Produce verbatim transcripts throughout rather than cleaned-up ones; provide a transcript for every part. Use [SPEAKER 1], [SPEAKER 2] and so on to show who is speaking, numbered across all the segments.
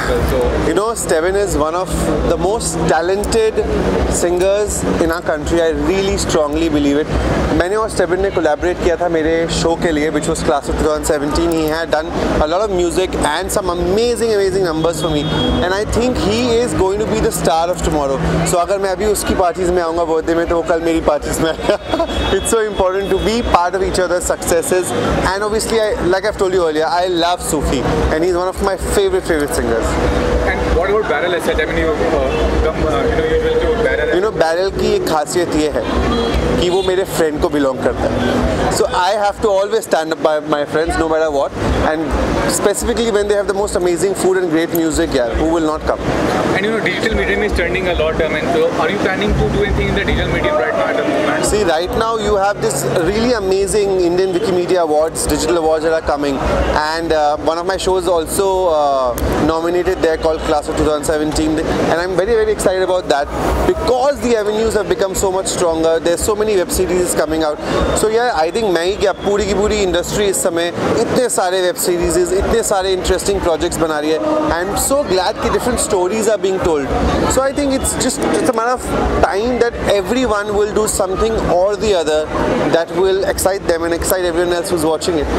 [SPEAKER 1] as well. So
[SPEAKER 2] you know, Steven is one of the most talented singers in our country. I really strongly believe it. मैंने और Steven ने collaborate किया था मेरे show के लिए, which was Class of twenty seventeen. He had done a lot of music and some amazing, amazing numbers for me. And I think he is going to be the star of tomorrow. So अगर मैं अभी उसकी parties में आऊँगा birthday में, तो वो कल मेरी parties में आएगा. It's so important to be part of each other's successes. And obviously, I, like I've told you earlier, I love Sufi, and he's one of my favorite, favorite singers.
[SPEAKER 1] And what about Barrel as such? I mean, you uh, come, uh, you know, usually to Barrel.
[SPEAKER 2] You know, Barrel की एक खासियत ये है कि वो मेरे friend को belong करता है. So I have to always stand up by my friends, no matter what. And specifically when they have the most amazing food and great music, yeah, who will not come?
[SPEAKER 1] And you know, digital medium is trending a lot. I mean, so are you planning to do anything in the digital medium right now at the moment?
[SPEAKER 2] See, right now you have this really amazing Indian Wikimedia Awards, digital awards that are coming, and uh, one of my shows also uh, nominated there called Class of twenty seventeen, and I'm very, very excited about that because the avenues have become so much stronger. There's so many web series coming out. So yeah, I think मैं ही क्या पूरी की पूरी industry इस समय इतने सारे web series, इतने सारे interesting projects बना रही है. I'm so glad कि different stories are being told. So I think it's just it's a matter of time that everyone will do something or the other that will excite them and excite everyone else who's watching it.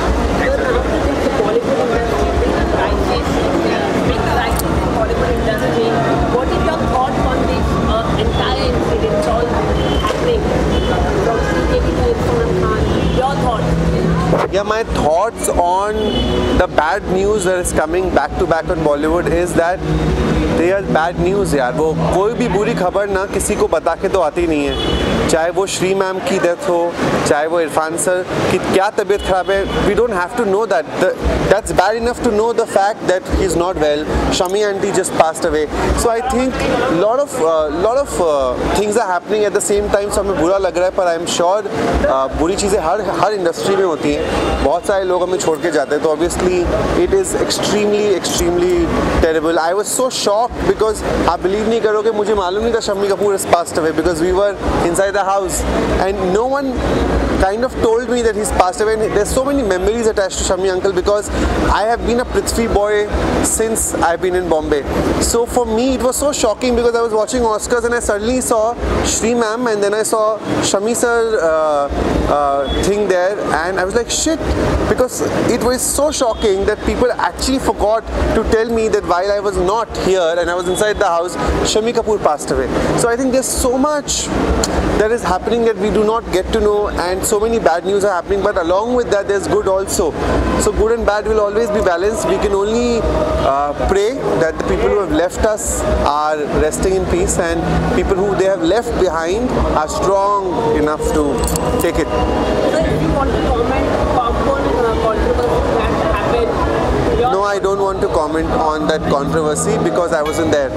[SPEAKER 3] What is your thought on this uh, entire incident all happening from C K to Irfan Khan? Your thoughts?
[SPEAKER 2] Yeah, my thoughts on the bad news that is coming back to back on Bollywood is that they are bad news यार. वो कोई भी बुरी खबर ना किसी को बता के तो आती नहीं है. चाहे वो श्री मैम की डेथ हो, चाहे वो इरफान सर की क्या तबीयत खराब है, we don't have to know that. The, that's bad enough to know the fact that he's not well. Shami auntie just passed away. So I think lot of uh, lot of uh, things are happening at the same time. So हमें बुरा लग रहा है, पर I'm sure uh, बुरी चीज़ें हर हर industry में होती हैं. बहुत सारे लोग हमें छोड़ के जाते हैं, तो obviously it is extremely extremely terrible. I was so shocked because आप believe नहीं करोगे, मुझे मालूम नहीं था Shammi Kapoor has passed away because we were inside the house and no one kind of told me that he's passed away. And there's so many memories attached to Shami uncle because I have been a Prithvi boy since I've been in Bombay. So for me it was so shocking because I was watching Oscars and I suddenly saw Shri ma'am and then I saw Shami sir uh, uh, thing there and I was like shit, because it was so shocking that people actually forgot to tell me that while I was not here and I was inside the house, Shami Kapoor passed away. So I think there's so much that is happening that we do not get to know, and so many bad news are happening, but along with that there's good also. So good and bad will always be balanced. We can only uh, pray that the people who have left us are resting in peace and people who they have left behind are strong enough to take it.
[SPEAKER 3] So if you want to comment popcorn uh, controversy that happened,
[SPEAKER 2] no, I don't want to comment on that controversy because I wasn't there.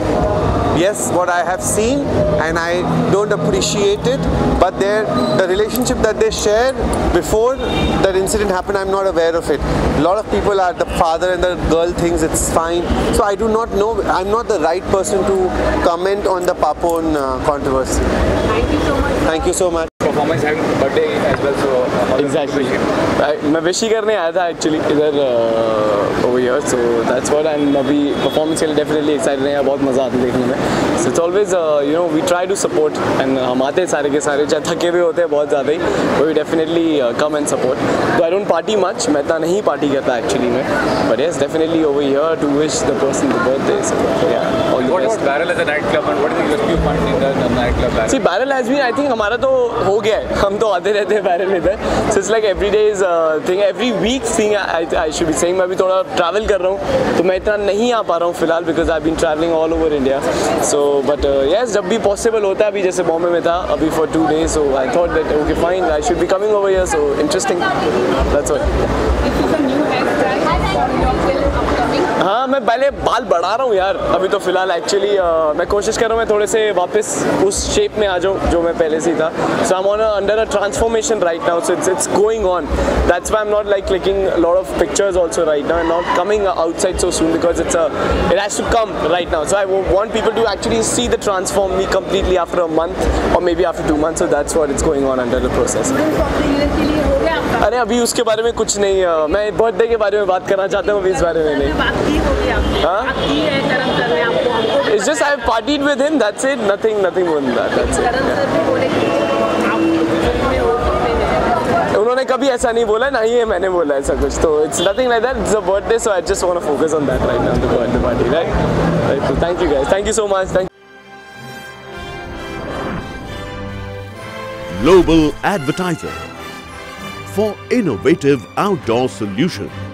[SPEAKER 2] Yes, what I have seen and I don't appreciate it, but their the relationship that they shared before that incident happened, I'm not aware of it. A lot of people are, the father and the girl thinks it's fine, so I do not know. I'm not the right person to comment on the Papon uh, controversy.
[SPEAKER 3] thank you so much.
[SPEAKER 2] Thank you so much.
[SPEAKER 1] Performance having birthday as well, so uh,
[SPEAKER 4] exactly. मैं wish ही करने आया था actually इधर over here, so that's what. And अभी performance के लिए definitely excited हैं, बहुत मज़ा आता है देखने में. So it's always you know we try to support and हम आते हैं सारे के सारे, चाहे थके हुए होते हैं बहुत ज़्यादा ही, we definitely come and support. तो आई डोंट पार्टी मच, मैं इतना नहीं पार्टी करता एक्चुअली में, but yes definitely over here to wish the person the birthday. So yeah all the best.
[SPEAKER 1] Barrel as a night club and what is the U S P you find in the night club?
[SPEAKER 4] See Barrel has been, I think हमारा तो हो गया है, हम तो आते रहते हैं बैरल इधर. So it's like every day is thing, every week thing. I should be saying मैं अभी थोड़ा ट्रैवल कर रहा हूँ तो मैं इतना नहीं आ पा रहा हूँ फिलहाल because I been travelling all over India. So but yes जब भी पॉसिबल होता है, अभी जैसे बॉम्बे में था अभी for two days, so I thought that okay fine I should be coming over here, so interesting, that's what. हाँ मैं पहले बाल बढ़ा रहा हूँ यार अभी तो फिलहाल एक्चुअली. uh, मैं कोशिश कर रहा हूँ मैं थोड़े से वापस उस शेप में आ जाऊँ जो मैं पहले से था. So I am on under a transformation right now, so it's it's going on. That's why I am not like clicking lot of pictures also right now and not coming outside so soon because it's it has to come right now. So I want people to actually see the transform me completely after a month or maybe after two months. So that's what it's going on under the process. अरे अभी उसके बारे में कुछ नहीं, uh, मैं birthday के बारे में बात करना चाहता हूँ, अभी इस बारे में नहीं।
[SPEAKER 3] बात की होगी आपने,
[SPEAKER 4] हाँ?
[SPEAKER 3] बात की है करण सर ने आपको, हमको भी
[SPEAKER 4] It's just I partied with him, that's it, nothing, nothing more than that, that's it.
[SPEAKER 3] Karan sir भी बोले कि आप में हो सकते हैं।
[SPEAKER 4] उन्होंने कभी ऐसा नहीं बोला, ना ही है मैंने बोला ऐसा कुछ, तो it's nothing like that, it's a birthday, so I just want to focus on that right now, the birthday party, right? Right, so thank you guys, thank you so much, thank you.
[SPEAKER 5] Global Advertiser for innovative outdoor solutions.